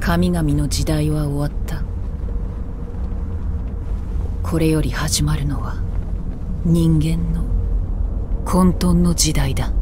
神々の時代は終わった。これより始まるのは人間の混沌の時代だ。